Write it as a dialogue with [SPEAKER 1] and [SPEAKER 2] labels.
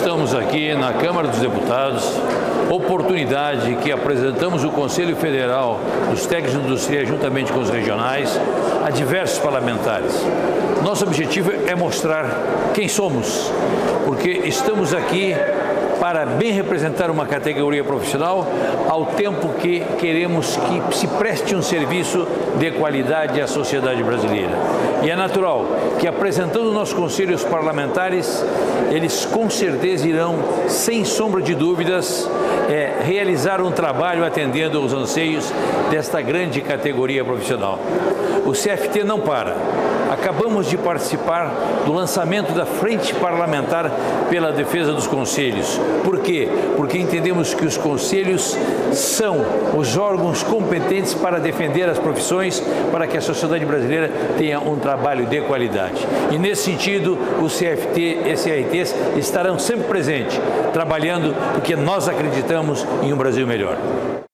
[SPEAKER 1] estamos aqui na Câmara dos Deputados, oportunidade que apresentamos o Conselho Federal dos Técnicos Industriais juntamente com os regionais a diversos parlamentares. Nosso objetivo é mostrar quem somos, porque estamos aqui para bem representar uma categoria profissional, ao tempo que queremos que se preste um serviço de qualidade à sociedade brasileira. E é natural que, apresentando nossos conselhos parlamentares, eles com certeza irão, sem sombra de dúvidas, realizar um trabalho atendendo aos anseios desta grande categoria profissional. O CFT não para. Acabamos de participar do lançamento da Frente Parlamentar pela Defesa dos Conselhos. Por quê? Porque entendemos que os conselhos são os órgãos competentes para defender as profissões, para que a sociedade brasileira tenha um trabalho de qualidade. E nesse sentido, o CFT e CRTs estarão sempre presentes, trabalhando porque nós acreditamos em um Brasil melhor.